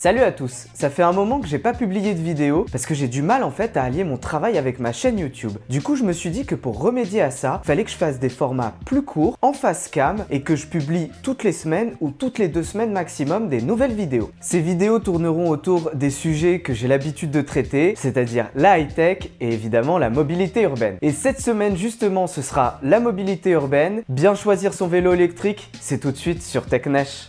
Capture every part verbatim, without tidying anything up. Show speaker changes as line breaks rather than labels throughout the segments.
Salut à tous, ça fait un moment que j'ai pas publié de vidéo parce que j'ai du mal en fait à allier mon travail avec ma chaîne YouTube. Du coup je me suis dit que pour remédier à ça, fallait que je fasse des formats plus courts, en face cam et que je publie toutes les semaines ou toutes les deux semaines maximum des nouvelles vidéos. Ces vidéos tourneront autour des sujets que j'ai l'habitude de traiter, c'est-à-dire la high-tech et évidemment la mobilité urbaine. Et cette semaine justement ce sera la mobilité urbaine. Bien choisir son vélo électrique, c'est tout de suite sur TechNesh.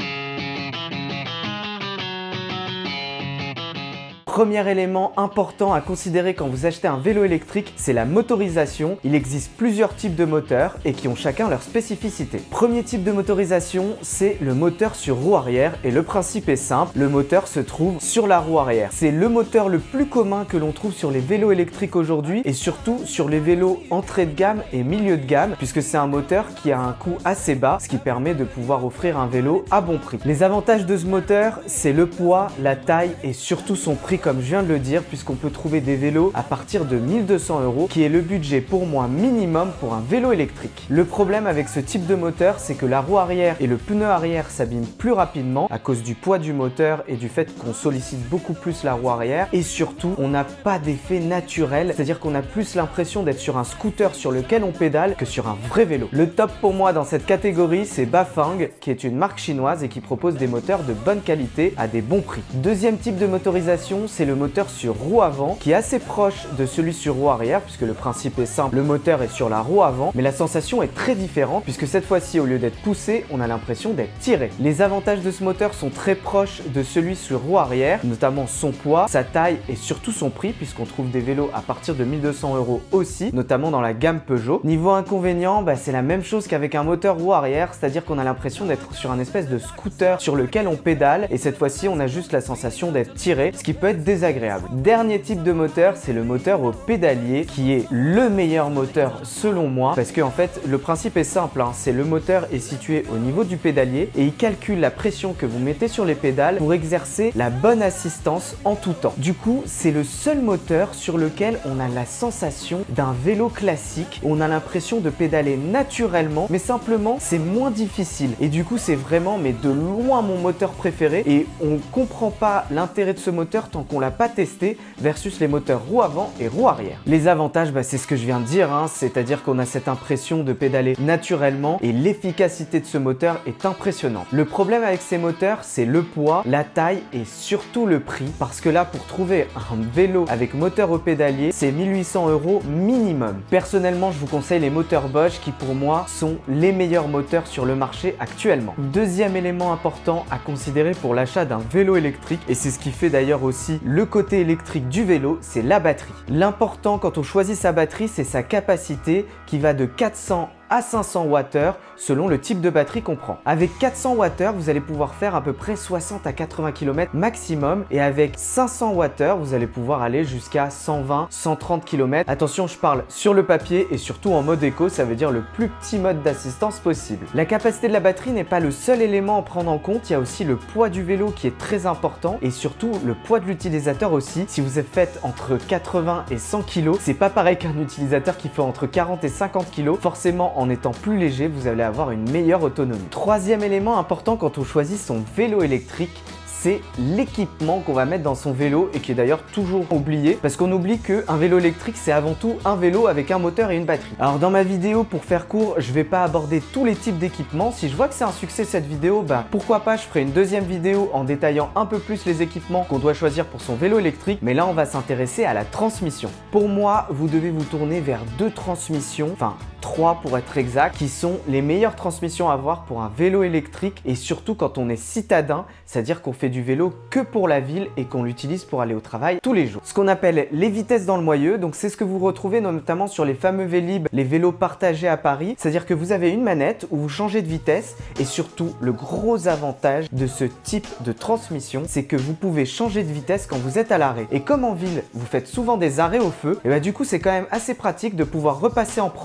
Premier élément important à considérer quand vous achetez un vélo électrique, c'est la motorisation. Il existe plusieurs types de moteurs et qui ont chacun leur spécificité. Premier type de motorisation, c'est le moteur sur roue arrière et le principe est simple, le moteur se trouve sur la roue arrière. C'est le moteur le plus commun que l'on trouve sur les vélos électriques aujourd'hui et surtout sur les vélos entrée de gamme et milieu de gamme puisque c'est un moteur qui a un coût assez bas, ce qui permet de pouvoir offrir un vélo à bon prix. Les avantages de ce moteur, c'est le poids, la taille et surtout son prix comme je viens de le dire, puisqu'on peut trouver des vélos à partir de mille deux cents euros, qui est le budget pour moi minimum pour un vélo électrique. Le problème avec ce type de moteur, c'est que la roue arrière et le pneu arrière s'abîment plus rapidement à cause du poids du moteur et du fait qu'on sollicite beaucoup plus la roue arrière. Et surtout, on n'a pas d'effet naturel, c'est-à-dire qu'on a plus l'impression d'être sur un scooter sur lequel on pédale que sur un vrai vélo. Le top pour moi dans cette catégorie, c'est Bafang, qui est une marque chinoise et qui propose des moteurs de bonne qualité à des bons prix. Deuxième type de motorisation, c'est le moteur sur roue avant qui est assez proche de celui sur roue arrière puisque le principe est simple, le moteur est sur la roue avant mais la sensation est très différente puisque cette fois-ci au lieu d'être poussé, on a l'impression d'être tiré. Les avantages de ce moteur sont très proches de celui sur roue arrière, notamment son poids, sa taille et surtout son prix puisqu'on trouve des vélos à partir de mille deux cents euros aussi, notamment dans la gamme Peugeot. Niveau inconvénient, bah, c'est la même chose qu'avec un moteur roue arrière, c'est-à-dire qu'on a l'impression d'être sur un espèce de scooter sur lequel on pédale et cette fois-ci on a juste la sensation d'être tiré, ce qui peut être désagréable. Dernier type de moteur, c'est le moteur au pédalier qui est le meilleur moteur selon moi parce que en fait le principe est simple, hein, c'est le moteur est situé au niveau du pédalier et il calcule la pression que vous mettez sur les pédales pour exercer la bonne assistance en tout temps. Du coup, c'est le seul moteur sur lequel on a la sensation d'un vélo classique, on a l'impression de pédaler naturellement mais simplement c'est moins difficile et du coup c'est vraiment mais de loin mon moteur préféré et on comprend pas l'intérêt de ce moteur tant qu'on l'a pas testé versus les moteurs roue avant et roue arrière. Les avantages, bah, c'est ce que je viens de dire, hein, c'est-à-dire qu'on a cette impression de pédaler naturellement et l'efficacité de ce moteur est impressionnante. Le problème avec ces moteurs, c'est le poids, la taille et surtout le prix parce que là, pour trouver un vélo avec moteur au pédalier, c'est mille huit cents euros minimum. Personnellement, je vous conseille les moteurs Bosch qui pour moi sont les meilleurs moteurs sur le marché actuellement. Deuxième élément important à considérer pour l'achat d'un vélo électrique et c'est ce qui fait d'ailleurs aussi le côté électrique du vélo, c'est la batterie. L'important quand on choisit sa batterie, c'est sa capacité qui va de quatre cents à cinq cents watts-heure selon le type de batterie qu'on prend. Avec quatre cents watts-heure, vous allez pouvoir faire à peu près soixante à quatre-vingts kilomètres maximum et avec cinq cents watts-heure, vous allez pouvoir aller jusqu'à cent vingt à cent trente kilomètres. Attention, je parle sur le papier et surtout en mode éco, ça veut dire le plus petit mode d'assistance possible. La capacité de la batterie n'est pas le seul élément à prendre en compte, il y a aussi le poids du vélo qui est très important et surtout le poids de l'utilisateur aussi. Si vous êtes fait entre quatre-vingts et cent kilos, c'est pas pareil qu'un utilisateur qui fait entre quarante et cinquante kilos. Forcément, en étant plus léger, vous allez avoir une meilleure autonomie. Troisième élément important quand on choisit son vélo électrique, c'est l'équipement qu'on va mettre dans son vélo et qui est d'ailleurs toujours oublié parce qu'on oublie qu'un vélo électrique c'est avant tout un vélo avec un moteur et une batterie. Alors dans ma vidéo, pour faire court, je vais pas aborder tous les types d'équipements. Si je vois que c'est un succès cette vidéo, bah pourquoi pas, je ferai une deuxième vidéo en détaillant un peu plus les équipements qu'on doit choisir pour son vélo électrique, mais là on va s'intéresser à la transmission. Pour moi, vous devez vous tourner vers deux transmissions, enfin trois pour être exact, qui sont les meilleures transmissions à avoir pour un vélo électrique et surtout quand on est citadin, c'est-à-dire qu'on fait du vélo que pour la ville et qu'on l'utilise pour aller au travail tous les jours. Ce qu'on appelle les vitesses dans le moyeu, donc c'est ce que vous retrouvez notamment sur les fameux Vélib, les vélos partagés à Paris, c'est-à-dire que vous avez une manette où vous changez de vitesse et surtout le gros avantage de ce type de transmission, c'est que vous pouvez changer de vitesse quand vous êtes à l'arrêt. Et comme en ville, vous faites souvent des arrêts au feu, et bah du coup c'est quand même assez pratique de pouvoir repasser en première quand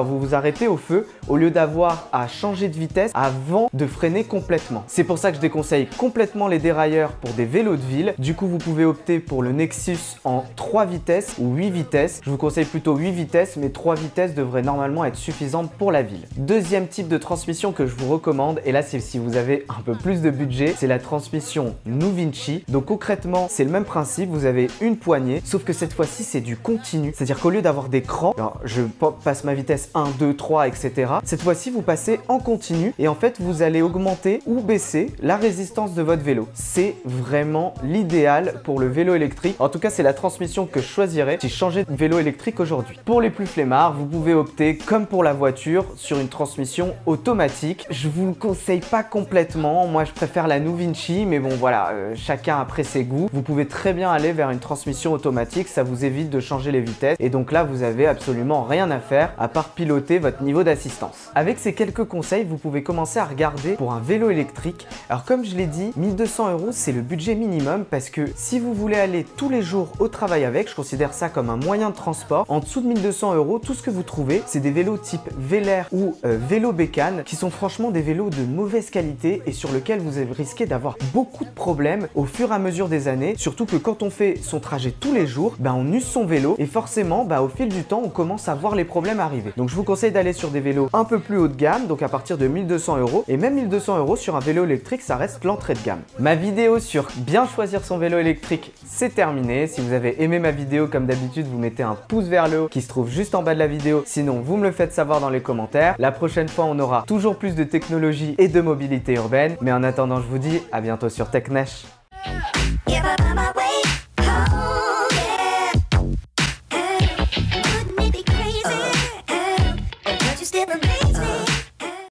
vous vous arrêtez au feu au lieu d'avoir à changer de vitesse avant de freiner complètement. C'est pour ça que je déconseille complètement les dérailleurs pour des vélos de ville. Du coup, vous pouvez opter pour le Nexus en trois vitesses ou huit vitesses. Je vous conseille plutôt huit vitesses, mais trois vitesses devraient normalement être suffisantes pour la ville. Deuxième type de transmission que je vous recommande, et là c'est si vous avez un peu plus de budget, c'est la transmission Nuvinci. Donc concrètement, c'est le même principe, vous avez une poignée, sauf que cette fois-ci c'est du continu. C'est-à-dire qu'au lieu d'avoir des crans, alors je passe ma vitesse un, deux, trois, et cetera. Cette fois-ci, vous passez en continu et en fait, vous allez augmenter ou baisser la résistance de votre vélo. C'est vraiment l'idéal pour le vélo électrique. En tout cas, c'est la transmission que je choisirais si je changeais de vélo électrique aujourd'hui. Pour les plus flemmards, vous pouvez opter, comme pour la voiture, sur une transmission automatique. Je vous le conseille pas complètement. Moi, je préfère la Nuvinci, mais bon, voilà, euh, chacun après ses goûts. Vous pouvez très bien aller vers une transmission automatique. Ça vous évite de changer les vitesses. Et donc là, vous avez absolument rien à faire à part piloter votre niveau d'assistance. Avec ces quelques conseils, vous pouvez commencer à regarder pour un vélo électrique. Alors comme je l'ai dit, mille deux cents euros, c'est le budget minimum parce que si vous voulez aller tous les jours au travail avec, je considère ça comme un moyen de transport. En dessous de mille deux cents euros, tout ce que vous trouvez, c'est des vélos type Vélair ou euh, vélo bécane qui sont franchement des vélos de mauvaise qualité et sur lesquels vous risquez d'avoir beaucoup de problèmes au fur et à mesure des années. Surtout que quand on fait son trajet tous les jours, ben on use son vélo et forcément, ben, au fil du temps, on commence à voir les problèmes arriver. Donc je vous conseille d'aller sur des vélos un peu plus haut de gamme, donc à partir de mille deux cents euros. Et même mille deux cents euros sur un vélo électrique, ça reste l'entrée de gamme. Ma vidéo sur bien choisir son vélo électrique, c'est terminé. Si vous avez aimé ma vidéo, comme d'habitude, vous mettez un pouce vers le haut qui se trouve juste en bas de la vidéo. Sinon, vous me le faites savoir dans les commentaires. La prochaine fois, on aura toujours plus de technologie et de mobilité urbaine. Mais en attendant, je vous dis à bientôt sur TechNesh.